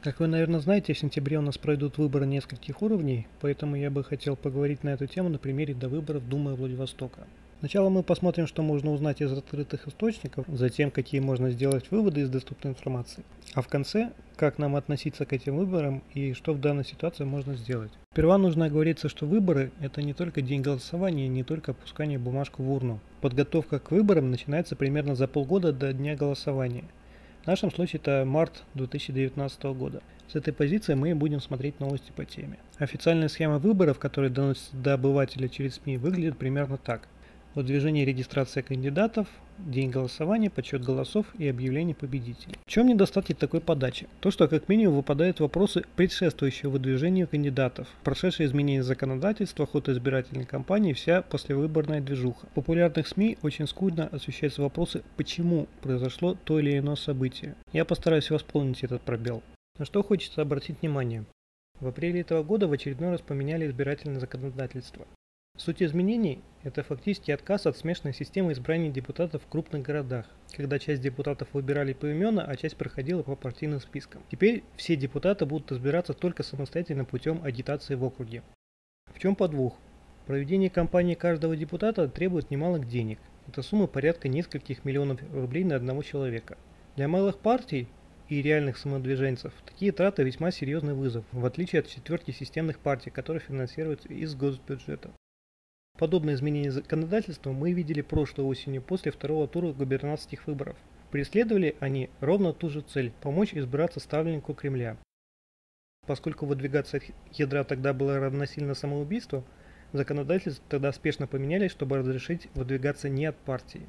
Как вы, наверное, знаете, в сентябре у нас пройдут выборы нескольких уровней, поэтому я бы хотел поговорить на эту тему на примере довыборов Думы Владивостока. Сначала мы посмотрим, что можно узнать из открытых источников, затем, какие можно сделать выводы из доступной информации. А в конце, как нам относиться к этим выборам и что в данной ситуации можно сделать. Сперва нужно оговориться, что выборы – это не только день голосования, не только опускание бумажку в урну. Подготовка к выборам начинается примерно за полгода до дня голосования. В нашем случае это март 2019 года. С этой позиции мы будем смотреть новости по теме. Официальная схема выборов, которая доносится до обывателя через СМИ, выглядит примерно так. Выдвижение и регистрация кандидатов, день голосования, подсчет голосов и объявление победителей. В чем недостатки такой подачи? То, что как минимум выпадают вопросы, предшествующие выдвижению кандидатов, прошедшие изменения законодательства, ход избирательной кампании, вся послевыборная движуха. В популярных СМИ очень скудно освещаются вопросы, почему произошло то или иное событие. Я постараюсь восполнить этот пробел. На что хочется обратить внимание. В апреле этого года в очередной раз поменяли избирательное законодательство. Суть изменений – это фактически отказ от смешанной системы избрания депутатов в крупных городах, когда часть депутатов выбирали поименно, а часть проходила по партийным спискам. Теперь все депутаты будут избираться только самостоятельно путем агитации в округе. В чем подвох? Проведение кампании каждого депутата требует немалых денег. Это сумма порядка нескольких миллионов рублей на одного человека. Для малых партий и реальных самодвиженцев такие траты весьма серьезный вызов, в отличие от четверки системных партий, которые финансируются из госбюджета. Подобные изменения законодательства мы видели прошлой осенью после второго тура губернаторских выборов. Преследовали они ровно ту же цель – помочь избраться ставленнику Кремля. Поскольку выдвигаться от ядра тогда было равносильно самоубийству, законодательство тогда спешно поменяли, чтобы разрешить выдвигаться не от партии.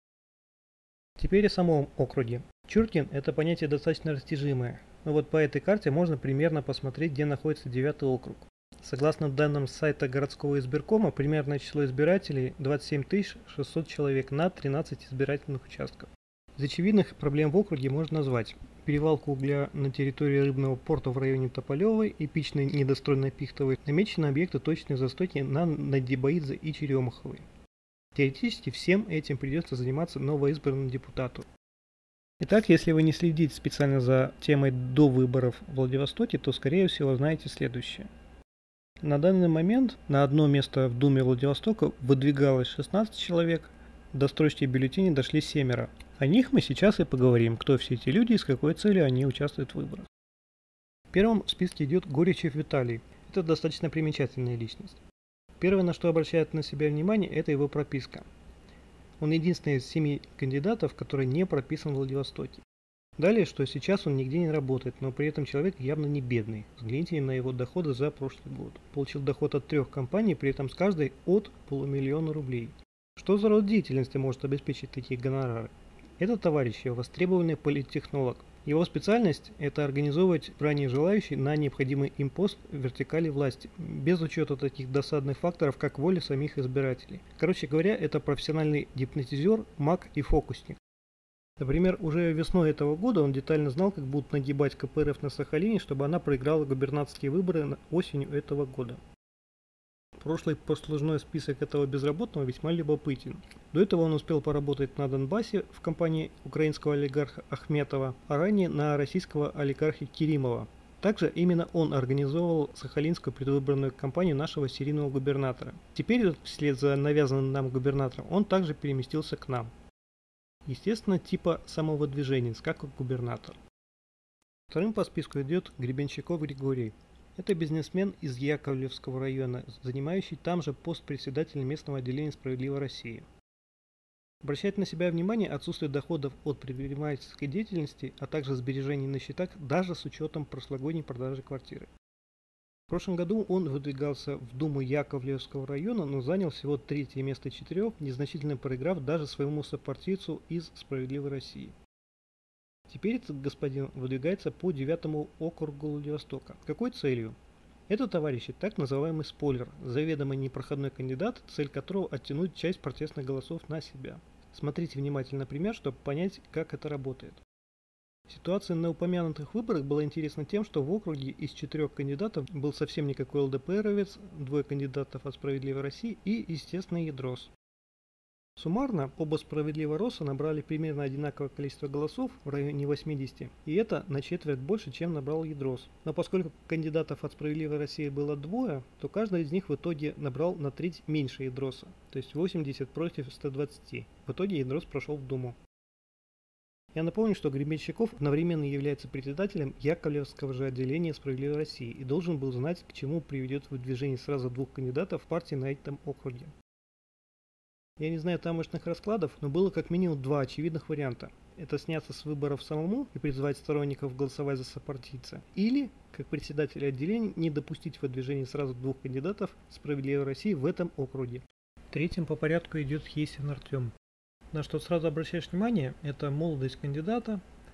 Теперь о самом округе. Чуркин – это понятие достаточно растяжимое, но вот по этой карте можно примерно посмотреть, где находится 9-й округ. Согласно данным с сайта городского избиркома, примерное число избирателей 27 600 человек на 13 избирательных участков. Из очевидных проблем в округе можно назвать перевалку угля на территории рыбного порта в районе Тополевой, эпичной недостроенной Пихтовой, намечены объекты точной застройки на Надибаидзе и Черемаховой. Теоретически всем этим придется заниматься новоизбранному депутату. Итак, если вы не следите специально за темой до выборов в Владивостоке, то скорее всего знаете следующее. На данный момент на одно место в Думе Владивостока выдвигалось 16 человек, до строчки бюллетеней дошли 7. О них мы сейчас и поговорим, кто все эти люди и с какой целью они участвуют в выборах. Первым в списке идет Горячев Виталий. Это достаточно примечательная личность. Первое, на что обращает на себя внимание, это его прописка. Он единственный из 7 кандидатов, который не прописан в Владивостоке. Далее, что сейчас он нигде не работает, но при этом человек явно не бедный. Взгляните на его доходы за прошлый год. Получил доход от 3 компаний, при этом с каждой от полумиллиона рублей. Что за род деятельности может обеспечить такие гонорары? Этот товарищ востребованный политтехнолог. Его специальность – это организовывать ранее желающих на необходимый им пост в вертикали власти, без учета таких досадных факторов, как воля самих избирателей. Короче говоря, это профессиональный гипнотизер, маг и фокусник. Например, уже весной этого года он детально знал, как будут нагибать КПРФ на Сахалине, чтобы она проиграла губернаторские выборы осенью этого года. Прошлый послужной список этого безработного весьма любопытен. До этого он успел поработать на Донбассе в компании украинского олигарха Ахметова, а ранее на российского олигарха Керимова. Также именно он организовывал сахалинскую предвыборную кампанию нашего серийного губернатора. Теперь, вслед за навязанным нам губернатором, он также переместился к нам. Естественно, типа самовыдвиженец, как и губернатор. Вторым по списку идет Гребенщиков Григорий. Это бизнесмен из Яковлевского района, занимающий там же пост председателя местного отделения «Справедливой России». Обращает на себя внимание отсутствие доходов от предпринимательской деятельности, а также сбережений на счетах даже с учетом прошлогодней продажи квартиры. В прошлом году он выдвигался в Думу Яковлевского района, но занял всего 3-е место 4, незначительно проиграв даже своему сопартийцу из «Справедливой России». Теперь этот господин выдвигается по 9-му округу Владивостока. С какой целью? Это, товарищи, так называемый спойлер, заведомо непроходной кандидат, цель которого оттянуть часть протестных голосов на себя. Смотрите внимательно пример, чтобы понять, как это работает. Ситуация на упомянутых выборах была интересна тем, что в округе из 4 кандидатов был совсем никакой ЛДПРовец, 2 кандидатов от «Справедливой России» и, естественно, Ядрос. Суммарно оба «Справедливо Роса» набрали примерно одинаковое количество голосов в районе 80, и это на четверть больше, чем набрал Ядрос. Но поскольку кандидатов от «Справедливой России» было двое, то каждый из них в итоге набрал на треть меньше Ядроса, то есть 80 против 120. В итоге Ядрос прошел в Думу. Я напомню, что Гребенщиков одновременно является председателем Яковлевского же отделения «Справедливой России» и должен был знать, к чему приведет выдвижение сразу двух кандидатов в партии на этом округе. Я не знаю тамошних раскладов, но было как минимум два очевидных варианта. Это сняться с выборов самому и призвать сторонников голосовать за сопартийца. Или, как председатель отделения, не допустить выдвижения сразу двух кандидатов «Справедливой России» в этом округе. Третьим по порядку идет Есин Артем. На что сразу обращаешь внимание, это молодость кандидата,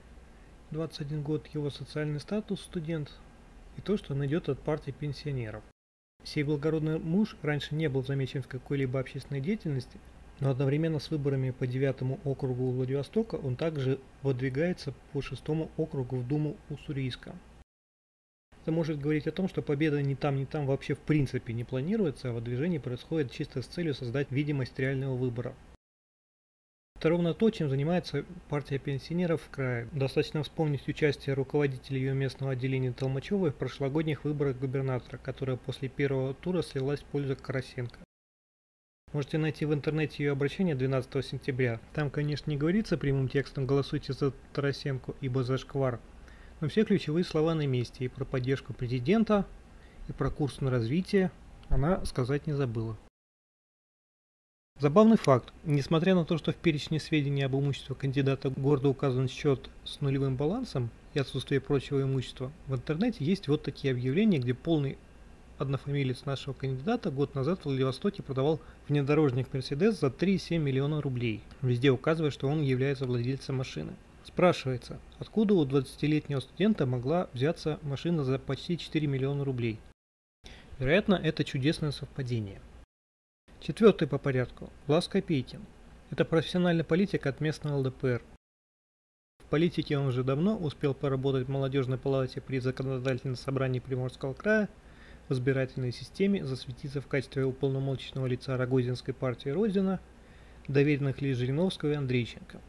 21 год, его социальный статус студент и то, что он идет от партии пенсионеров. Сей благородный муж раньше не был замечен в какой-либо общественной деятельности, но одновременно с выборами по 9 округу Владивостока он также выдвигается по 6 округу в Думу Уссурийска. Это может говорить о том, что победа ни там вообще в принципе не планируется, а выдвижение происходит чисто с целью создать видимость реального выбора. Это ровно то, чем занимается партия пенсионеров в крае. Достаточно вспомнить участие руководителя ее местного отделения Толмачевой в прошлогодних выборах губернатора, которая после первого тура слилась в пользу Карасенко. Можете найти в интернете ее обращение 12 сентября. Там, конечно, не говорится прямым текстом «голосуйте за Тарасенко, ибо зашквар», но все ключевые слова на месте, и про поддержку президента, и про курс на развитие она сказать не забыла. Забавный факт. Несмотря на то, что в перечне сведений об имуществе кандидата гордо указан счет с нулевым балансом и отсутствие прочего имущества, в интернете есть вот такие объявления, где полный однофамилец нашего кандидата год назад в Владивостоке продавал внедорожник Мерседес за 3,7 миллиона рублей, везде указывая, что он является владельцем машины. Спрашивается, откуда у 20-летнего студента могла взяться машина за почти 4 миллиона рублей? Вероятно, это чудесное совпадение. Четвертый по порядку. Влас Копейкин. Это профессиональный политик от местного ЛДПР. В политике он уже давно успел поработать в молодежной палате при законодательном собрании Приморского края, в избирательной системе, засветиться в качестве уполномоченного лица Рогозинской партии Родина, доверенных лиц Жириновского и Андрейченко.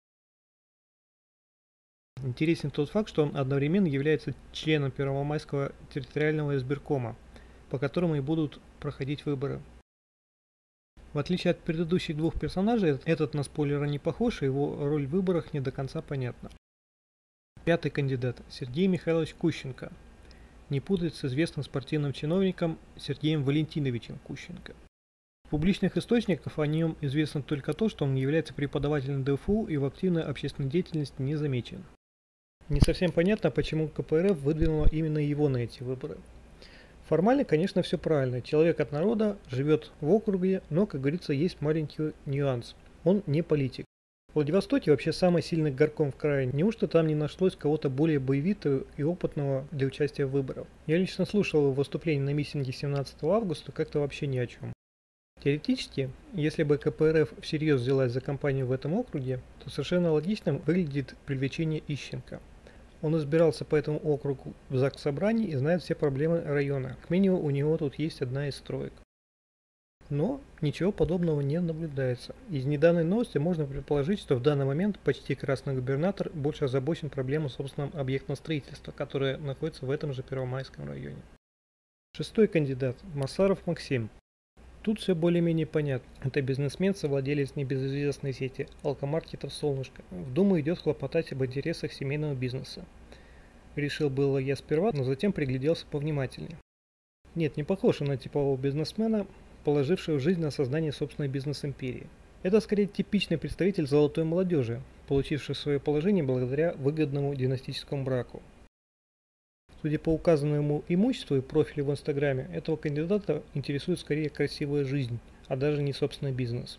Интересен тот факт, что он одновременно является членом Первомайского территориального избиркома, по которому и будут проходить выборы. В отличие от предыдущих двух персонажей, этот на спойлера не похож, и его роль в выборах не до конца понятна. Пятый кандидат – Сергей Михайлович Кущенко. Не путать с известным спортивным чиновником Сергеем Валентиновичем Кущенко. В публичных источниках о нем известно только то, что он является преподавателем ДФУ и в активной общественной деятельности не замечен. Не совсем понятно, почему КПРФ выдвинула именно его на эти выборы. Формально, конечно, все правильно. Человек от народа живет в округе, но, как говорится, есть маленький нюанс. Он не политик. В Владивостоке вообще самый сильный горком в крае. Неужто там не нашлось кого-то более боевитого и опытного для участия в выборах? Я лично слушал его выступление на митинге 17 августа, как-то вообще ни о чем. Теоретически, если бы КПРФ всерьез взялась за кампанию в этом округе, то совершенно логичным выглядит привлечение Ищенко. Он избирался по этому округу в Заксобрании и знает все проблемы района. К минимуму у него тут есть одна из строек. Но ничего подобного не наблюдается. Из недавней новости можно предположить, что в данный момент почти красный губернатор больше озабочен проблемой собственным объектом строительства, которое находится в этом же Первомайском районе. Шестой кандидат – Масаров Максим. Тут все более-менее понятно. Это бизнесмен, совладелец небезызвестной сети алкомаркетов «Солнышко». В Думу идет хлопотать об интересах семейного бизнеса. Решил было я сперва, но затем пригляделся повнимательнее. Нет, не похож он на типового бизнесмена, положившего жизнь на создание собственной бизнес-империи. Это скорее типичный представитель золотой молодежи, получивший свое положение благодаря выгодному династическому браку. Судя по указанному имуществу и профилю в Инстаграме, этого кандидата интересует скорее красивая жизнь, а даже не собственный бизнес.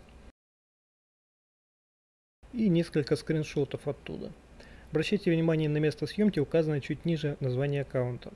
И несколько скриншотов оттуда. Обращайте внимание на место съемки, указанное чуть ниже названия аккаунта.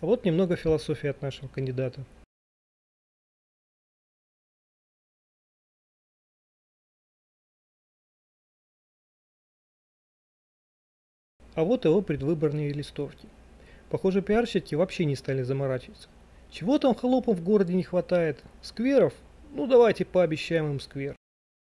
А вот немного философии от нашего кандидата. А вот его предвыборные листовки. Похоже, пиарщики вообще не стали заморачиваться. Чего там холопам в городе не хватает? Скверов? Ну давайте пообещаем им сквер.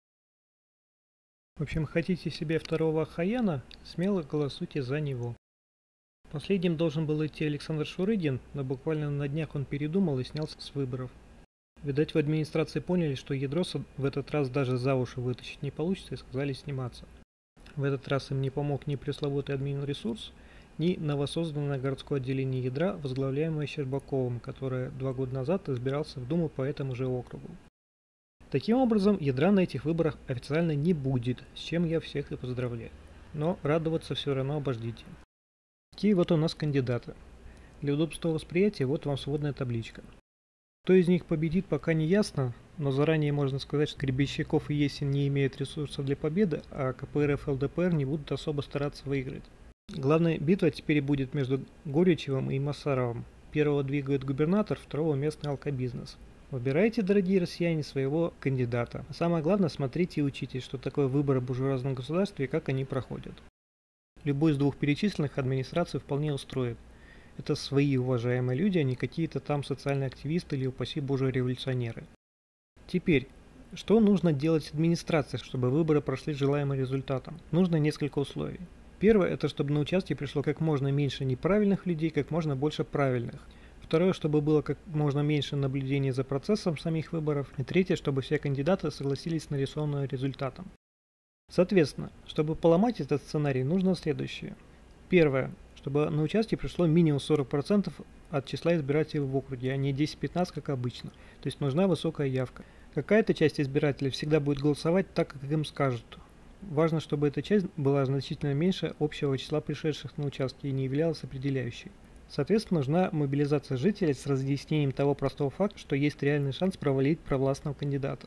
В общем, хотите себе второго Хаяна, смело голосуйте за него. Последним должен был идти Александр Шурыгин, но буквально на днях он передумал и снялся с выборов. Видать, в администрации поняли, что Ядроса в этот раз даже за уши вытащить не получится, и сказали сниматься. В этот раз им не помог ни пресловутый админресурс, ни новосозданное городское отделение ядра, возглавляемое Щербаковым, которое 2 года назад избирался в Думу по этому же округу. Таким образом, ядра на этих выборах официально не будет, с чем я всех и поздравляю. Но радоваться все равно обождите. Такие вот у нас кандидаты. Для удобства восприятия вот вам сводная табличка. Кто из них победит, пока не ясно, но заранее можно сказать, что Гребенщиков и Есин не имеют ресурсов для победы, а КПРФ и ЛДПР не будут особо стараться выиграть. Главная битва теперь будет между Горячевым и Масаровым. Первого двигает губернатор, второго местный алкобизнес. Выбирайте, дорогие россияне, своего кандидата. А самое главное, смотрите и учитесь, что такое выборы в буржуазном государстве и как они проходят. Любой из двух перечисленных администраций вполне устроит. Это свои уважаемые люди, а не какие-то там социальные активисты или, упаси боже, революционеры. Теперь, что нужно делать администрации, чтобы выборы прошли желаемым результатом? Нужно несколько условий. Первое, это чтобы на участие пришло как можно меньше неправильных людей, как можно больше правильных. Второе, чтобы было как можно меньше наблюдений за процессом самих выборов. И третье, чтобы все кандидаты согласились с нарисованным результатом. Соответственно, чтобы поломать этот сценарий, нужно следующее. Первое, чтобы на участие пришло минимум 40% от числа избирателей в округе, а не 10-15, как обычно. То есть нужна высокая явка. Какая-то часть избирателей всегда будет голосовать так, как им скажут. Важно, чтобы эта часть была значительно меньше общего числа пришедших на участки и не являлась определяющей. Соответственно, нужна мобилизация жителей с разъяснением того простого факта, что есть реальный шанс провалить провластного кандидата.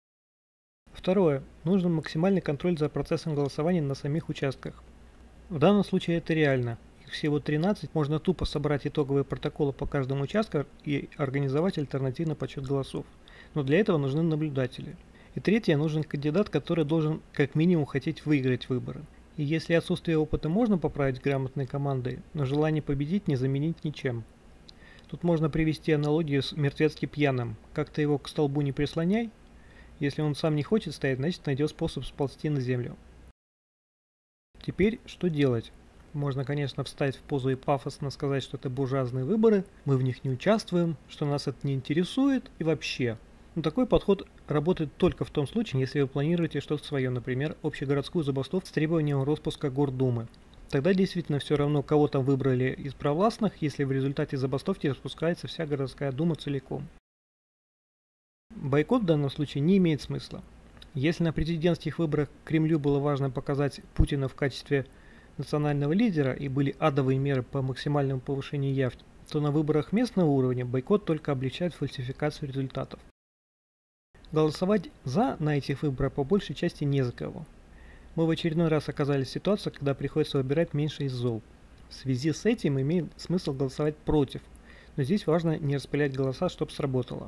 Второе. Нужен максимальный контроль за процессом голосования на самих участках. В данном случае это реально. Их всего 13, можно тупо собрать итоговые протоколы по каждому участку и организовать альтернативный подсчет голосов. Но для этого нужны наблюдатели. И третье, нужен кандидат, который должен как минимум хотеть выиграть выборы. И если отсутствие опыта можно поправить грамотной командой, но желание победить не заменить ничем. Тут можно привести аналогию с мертвецки пьяным. Как-то его к столбу не прислоняй. Если он сам не хочет стоять, значит найдет способ сползти на землю. Теперь что делать? Можно, конечно, встать в позу и пафосно сказать, что это буржуазные выборы, мы в них не участвуем, что нас это не интересует и вообще. Но такой подход работает только в том случае, если вы планируете что-то свое, например, общегородскую забастовку с требованием распуска Гордумы. Тогда действительно все равно, кого там выбрали из провластных, если в результате забастовки распускается вся городская дума целиком. Бойкот в данном случае не имеет смысла. Если на президентских выборах Кремлю было важно показать Путина в качестве национального лидера и были адовые меры по максимальному повышению явки, то на выборах местного уровня бойкот только облегчает фальсификацию результатов. Голосовать «за» на этих выборах по большей части не за кого. Мы в очередной раз оказались в ситуации, когда приходится выбирать меньше из зол. В связи с этим имеет смысл голосовать против, но здесь важно не распылять голоса, чтобы сработало.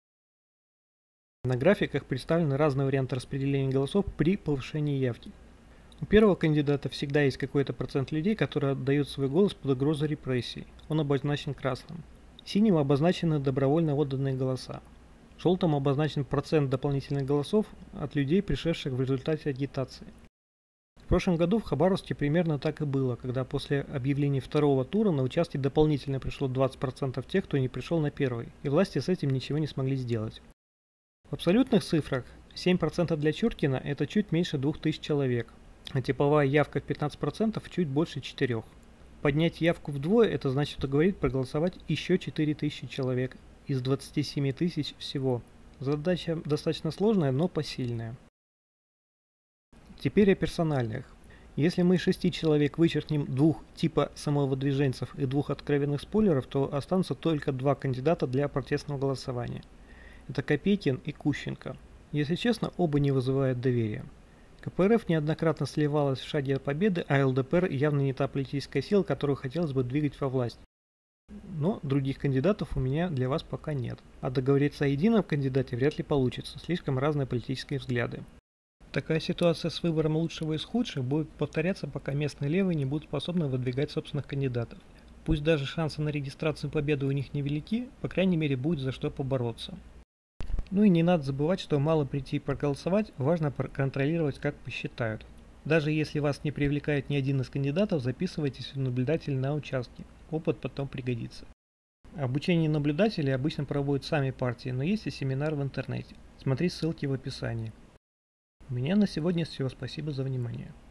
На графиках представлены разные варианты распределения голосов при повышении явки. У первого кандидата всегда есть какой-то процент людей, которые отдают свой голос под угрозой репрессий. Он обозначен красным. Синим обозначены добровольно отданные голоса. Желтым обозначен процент дополнительных голосов от людей, пришедших в результате агитации. В прошлом году в Хабаровске примерно так и было, когда после объявления второго тура на участке дополнительно пришло 20% тех, кто не пришел на первый, и власти с этим ничего не смогли сделать. В абсолютных цифрах 7% для Чуркина – это чуть меньше 2000 человек, а типовая явка в 15% чуть больше 4. Поднять явку вдвое – это значит уговорить проголосовать еще 4000 человек из 27 тысяч всего. Задача достаточно сложная, но посильная. Теперь о персональных. Если мы из 6 человек вычеркнем 2 типа самовыдвиженцев и 2 откровенных спойлеров, то останутся только 2 кандидата для протестного голосования. Это Копейкин и Кущенко. Если честно, оба не вызывают доверия. КПРФ неоднократно сливалась в шаге от победы, а ЛДПР явно не та политическая сила, которую хотелось бы двигать во власть. но других кандидатов у меня для вас пока нет. А договориться о едином кандидате вряд ли получится, слишком разные политические взгляды. Такая ситуация с выбором лучшего из худших будет повторяться, пока местные левые не будут способны выдвигать собственных кандидатов. Пусть даже шансы на регистрацию победы у них невелики, по крайней мере будет за что побороться. Ну и не надо забывать, что мало прийти и проголосовать, важно проконтролировать, как посчитают. Даже если вас не привлекает ни один из кандидатов, записывайтесь в наблюдатели на участке. Опыт потом пригодится. Обучение наблюдателей обычно проводят сами партии, но есть и семинар в интернете. Смотри ссылки в описании. У меня на сегодня все. Спасибо за внимание.